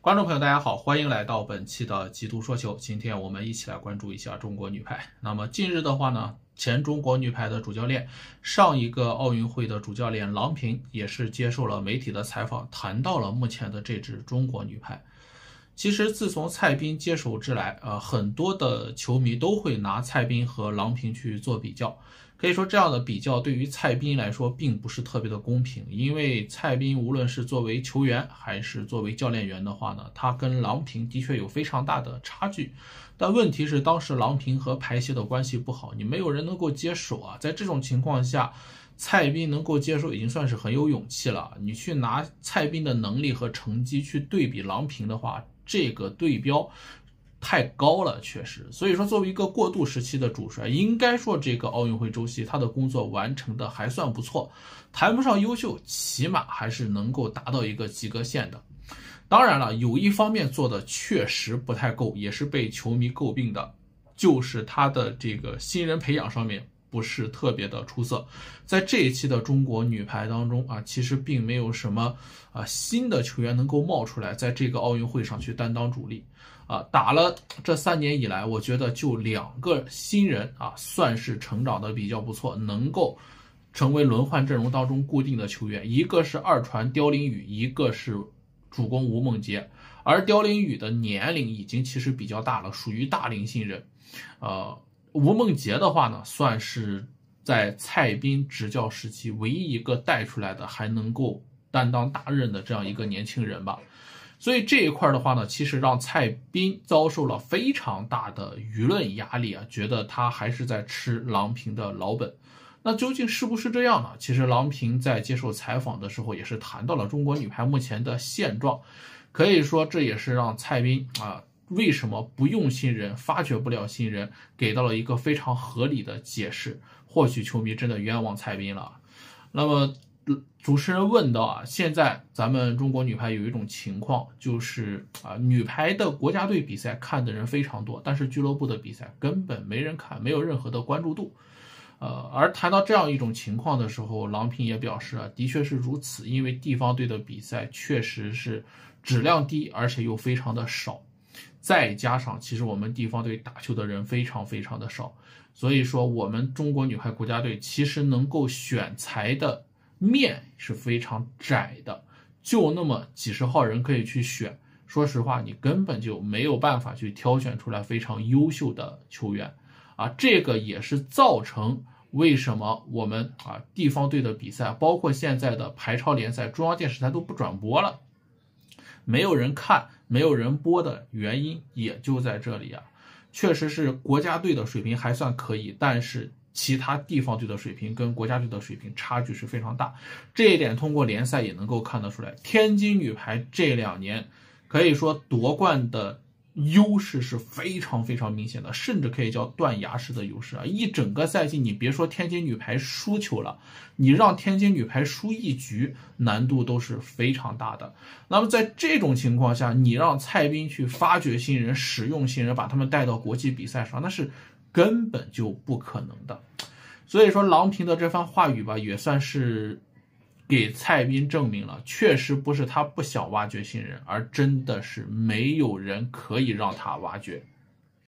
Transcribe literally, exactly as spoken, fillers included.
观众朋友，大家好，欢迎来到本期的极度说球。今天我们一起来关注一下中国女排。那么近日的话呢，前中国女排的主教练，上一个奥运会的主教练郎平也是接受了媒体的采访，谈到了目前的这支中国女排。其实自从蔡斌接手之来，呃，很多的球迷都会拿蔡斌和郎平去做比较。可以说这样的比较对于蔡斌来说并不是特别的公平，因为蔡斌无论是作为球员还是作为教练员的话呢，他跟郎平的确有非常大的差距。但问题是当时郎平和排协的关系不好，你没有人能够接手啊。在这种情况下，蔡斌能够接手已经算是很有勇气了。你去拿蔡斌的能力和成绩去对比郎平的话，这个对标太高了，确实。所以说作为一个过渡时期的主帅，应该说这个奥运会周期他的工作完成的还算不错，谈不上优秀，起码还是能够达到一个及格线的。当然了，有一方面做的确实不太够，也是被球迷诟病的，就是他的这个新人培养上面不是特别的出色。在这一期的中国女排当中啊，其实并没有什么啊新的球员能够冒出来，在这个奥运会上去担当主力。啊，打了这三年以来，我觉得就两个新人啊，算是成长的比较不错，能够成为轮换阵容当中固定的球员。一个是二传刁琳宇，一个是主攻吴梦洁。而刁琳宇的年龄已经其实比较大了，属于大龄新人。呃，吴梦洁的话呢，算是在蔡斌执教时期唯一一个带出来的还能够担当大任的这样一个年轻人吧。所以这一块的话呢，其实让蔡斌遭受了非常大的舆论压力啊，觉得他还是在吃郎平的老本。那究竟是不是这样呢？其实郎平在接受采访的时候也是谈到了中国女排目前的现状，可以说这也是让蔡斌啊为什么不用新人，发掘不了新人，给到了一个非常合理的解释。或许球迷真的冤枉蔡斌了。那么主持人问到啊，现在咱们中国女排有一种情况，就是啊，女排的国家队比赛看的人非常多，但是俱乐部的比赛根本没人看，没有任何的关注度。呃，而谈到这样一种情况的时候，郎平也表示啊，的确是如此，因为地方队的比赛确实是质量低，而且又非常的少。再加上其实我们地方队打球的人非常非常的少，所以说我们中国女排国家队其实能够选材的面是非常窄的，就那么几十号人可以去选。说实话，你根本就没有办法去挑选出来非常优秀的球员啊，这个也是造成为什么我们啊地方队的比赛，包括现在的排超联赛，中央电视台都不转播了，没有人看，没有人播的原因也就在这里啊。确实是国家队的水平还算可以，但是其他地方队的水平跟国家队的水平差距是非常大，这一点通过联赛也能够看得出来。天津女排这两年可以说夺冠的优势是非常非常明显的，甚至可以叫断崖式的优势啊！一整个赛季，你别说天津女排输球了，你让天津女排输一局，难度都是非常大的。那么在这种情况下，你让蔡斌去发掘新人、使用新人，把他们带到国际比赛上，那是根本就不可能的。所以说郎平的这番话语吧，也算是给蔡斌证明了，确实不是他不想挖掘新人，而真的是没有人可以让他挖掘。